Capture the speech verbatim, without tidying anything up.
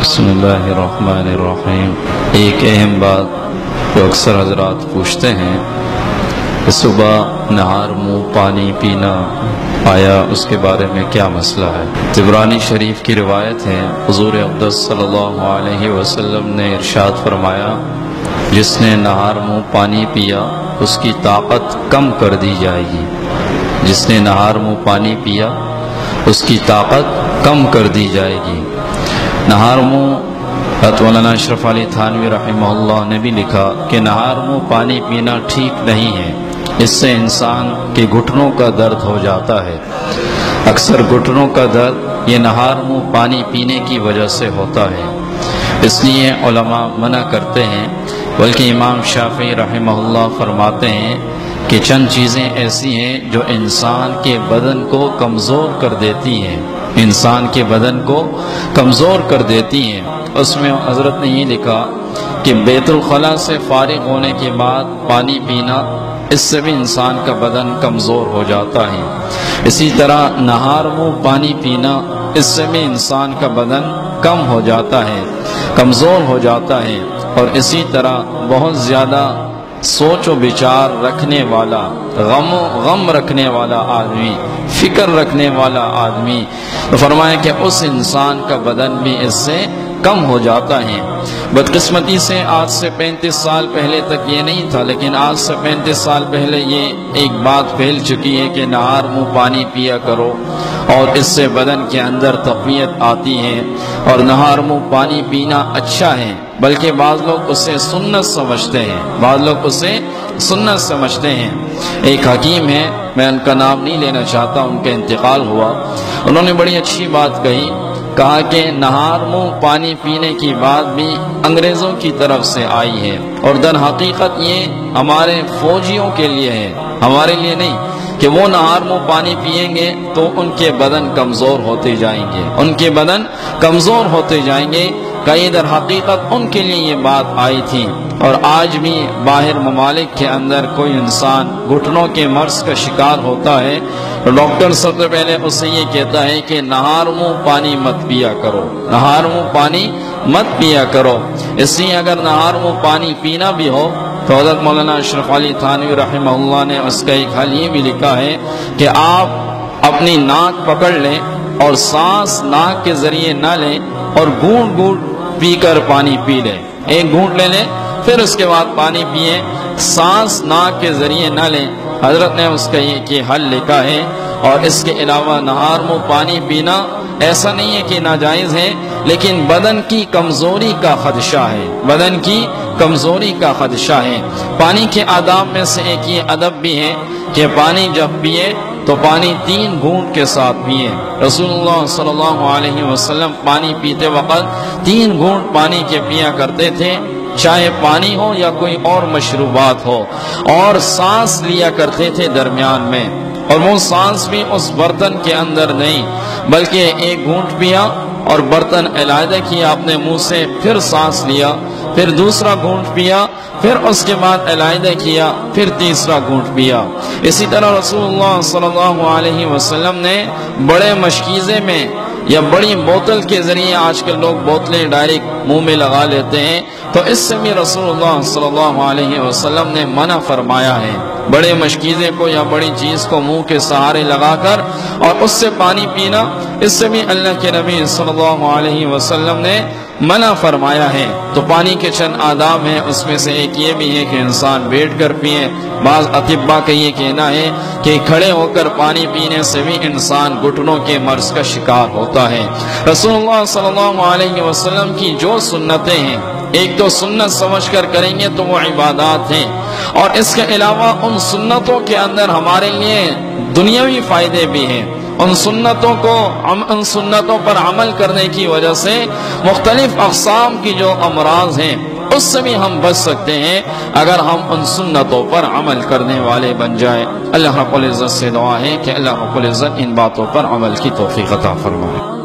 بسم اللہ الرحمن الرحیم۔ ایک اہم بات جو اکثر حضرات پوچھتے ہیں کہ صبح نہار منہ پانی پینا آیا، اس کے بارے میں کیا مسئلہ ہے؟ طبرانی شریف کی روایت ہے، حضور اقدس صلی اللہ علیہ وسلم نے ارشاد فرمایا، جس نے نہار منہ پانی پیا اس کی طاقت کم کر دی جائے گی۔ جس نے نہار منہ پانی پیا اس کی طاقت کم کر دی جائے گی۔ نہار منہ مولانا اشرف علی تھانوی رحمہ اللہ نے بھی لکھا کہ نہار منہ پانی پینا ٹھیک نہیں ہے، اس سے انسان کے گھٹنوں کا درد ہو جاتا ہے۔ اکثر گھٹنوں کا درد یہ نہار منہ پانی پینے کی وجہ سے ہوتا ہے، اس لیے علماء منع کرتے ہیں۔ بلکہ امام شافعی رحمہ اللہ فرماتے ہیں کہ چند چیزیں ایسی ہیں جو انسان کے بدن کو کمزور کر دیتی ہیں، انسان کے بدن کو کمزور کر دیتی ہیں۔ اس میں حضرت نے یہ لکھا کہ بیت الخلاء سے فارغ ہونے کے بعد پانی پینا، اس سے بھی انسان کا بدن کمزور ہو جاتا ہے۔ اسی طرح نہار منہ پانی پینا، اس سے بھی انسان کا بدن کم ہو جاتا ہے، کمزور ہو جاتا ہے۔ اور اسی طرح بہت زیادہ سوچ و بچار رکھنے والا، غم و غم رکھنے والا آدمی، فکر رکھنے والا آدمی، فرمایا کہ اس انسان کا بدن بھی اس سے کم ہو جاتا ہے۔ بدقسمتی سے آج سے پینتیس سال پہلے تک یہ نہیں تھا، لیکن آج سے پینتیس سال پہلے یہ ایک بات پھیل چکی ہے کہ نہار منہ پانی پیا کرو، اور اس سے بدن کے اندر تقویت آتی ہے، اور نہار منہ پانی پینا اچھا ہے۔ بلکہ بعض لوگ اسے سنت سمجھتے ہیں، بعض لوگ اسے سنت سمجھتے ہیں۔ ایک حکیم ہے، میں ان کا نام نہیں لینا چاہتا، ان کا انتقال ہوا، انہوں نے بڑی اچھی بات کہی، کہا کہ نہار منہ پانی پینے کی بات بھی انگریزوں کی طرف سے آئی ہے، اور در حقیقت یہ ہمارے فوجیوں کے لیے ہے، ہمارے لیے نہیں، کہ وہ نہار منہ پانی پئیں گے تو ان کے بدن کمزور ہوتے جائیں گے، ان کے بدن کمزور ہوتے جائیں گے۔ کئی در حقیقت ان کے لیے یہ بات آئی تھی۔ اور آج بھی باہر ممالک کے اندر کوئی انسان گھٹنوں کے مرض کا شکار ہوتا ہے تو ڈاکٹر سب سے پہلے اسے یہ کہتا ہے کہ نہار منہ پانی مت پیا کرو، نہار منہ پانی مت پیا کرو۔ اس لیے اگر نہار منہ پانی پینا بھی ہو تو حضرت مولانا اشرف علی تھانوی رحمہ اللہ نے اس کا ایک حل یہ بھی لکھا ہے کہ آپ اپنی ناک پکڑ لیں اور سانس ناک کے ذریعے نہ لیں، اور گھونٹ گھونٹ پی کر پانی پی لیں۔ ایک گھونٹ لے لیں، پھر اس کے بعد پانی پیئیں، سانس ناک کے ذریعے نہ لیں۔ حضرت نے اس کا یہ حل لکھا ہے۔ اور اس کے علاوہ نہار منہ پانی پینا ایسا نہیں ہے کہ ناجائز ہے، لیکن بدن کی کمزوری کا خدشہ ہے، بدن کی کمزوری کا خدشہ ہے۔ پانی کے آداب میں سے ایک یہ ادب بھی ہے کہ پانی جب پیے تو پانی تین گھونٹ کے ساتھ پیے۔ رسول اللہ صلی اللہ علیہ وسلم پانی پیتے وقت تین گھونٹ پانی کے پیا کرتے تھے، چاہے پانی ہو یا کوئی اور مشروبات ہو، اور سانس لیا کرتے تھے درمیان میں، اور وہ سانس بھی اس برتن کے اندر نہیں، بلکہ ایک گھونٹ پیا اور برتن علیحدہ کیا اپنے منہ سے، پھر سانس لیا، پھر دوسرا گھونٹ پیا، پھر اس کے بعد علیحدہ کیا، پھر تیسرا گھونٹ پیا۔ اسی طرح رسول اللہ صلی اللہ علیہ وسلم نے بڑے مشکیزے میں یا بڑی بوتل کے ذریعے، آج کل لوگ بوتلیں ڈائریکٹ منہ میں لگا لیتے ہیں، تو اس سے بھی رسول اللہ صلی اللہ علیہ وسلم نے منع فرمایا ہے۔ بڑے مشکیزے کو یا بڑی چیز کو منہ کے سہارے لگا کر اور اس سے پانی پینا، اس سے بھی اللہ کے نبی صلی اللہ علیہ وسلم نے منع فرمایا ہے۔ تو پانی کے چند آداب ہیں، اس میں سے ایک یہ بھی ہے کہ انسان بیٹھ کر پیئے۔ بعض اطباء کا یہ کہنا ہے کہ کھڑے ہو کر پانی پینے سے بھی انسان گھٹنوں کے مرض کا شکار ہوتا ہے۔ رسول اللہ صلی اللہ علیہ وسلم کی جو سنتیں ہیں، ایک تو سنت سمجھ کر کریں گے تو وہ عبادات ہیں، اور اس کے علاوہ ان سنتوں کے اندر ہمارے لیے دنیاوی فائدے بھی ہیں۔ ان سنتوں کو ان سنتوں پر عمل کرنے کی وجہ سے مختلف اقسام کی جو امراض ہیں اس سے بھی ہم بچ سکتے ہیں اگر ہم ان سنتوں پر عمل کرنے والے بن جائیں۔ اللہ رب العزت سے دعا ہے کہ اللہ رب العزت ان باتوں پر عمل کی توفیق عطا فرمائے۔